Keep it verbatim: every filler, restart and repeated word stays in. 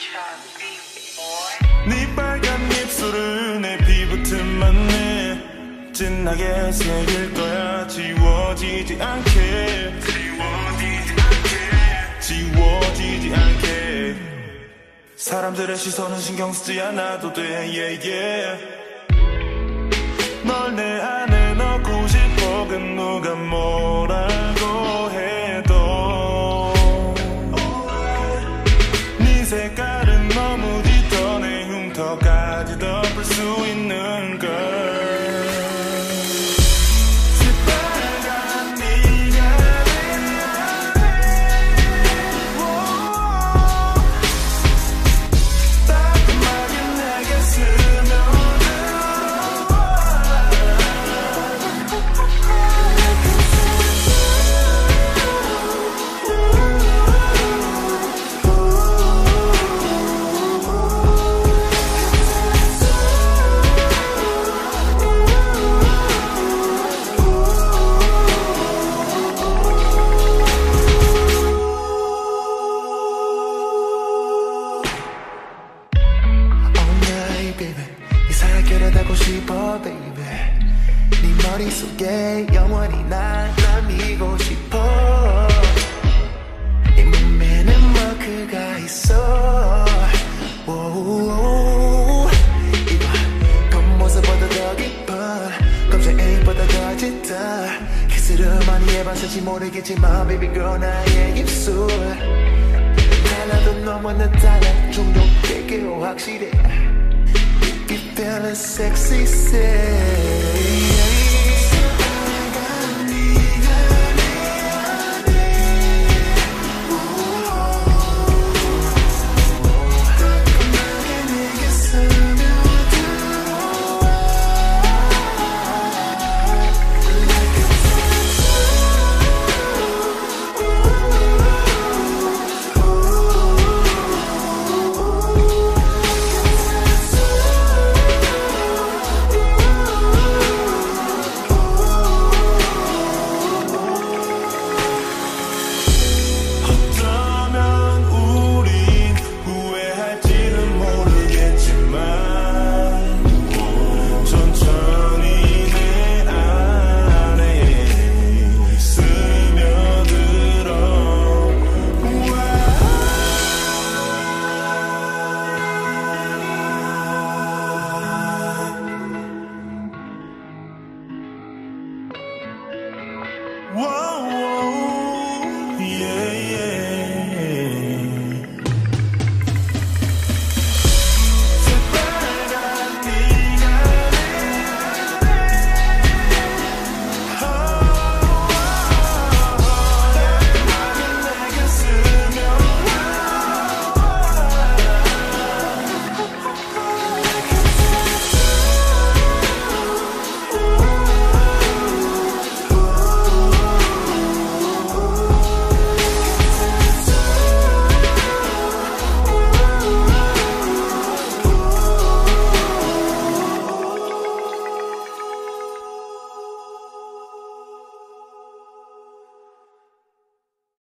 네 빨간 입술을 내 피부 틈만에 진하게 새길 거야. 지워지지 않게 지워지지 않게 지워지지 않게. 사람들의 시선은 신경 쓰지 않아도 돼. yeah, yeah. 널 내 안에 넣고 싶어. 그 누가 뭐라고 해도 네 색깔은 너무 짙어. 내 흉터까지 덮을 수 있는 걸. 하고 싶어 baby. 네 머릿속에 영원히 날 남기고 싶어. 네 몸에는 마크가 있어. 오오오. 이봐 겉모습보다 더 깊어. 검정색보다 더 짙어. 키스를 많이 해봤을지 모르겠지만 baby girl 나의 입술 달라도 너무나 달라. 중독되게 확실해. You feeling sexy, say. Whoa, whoa.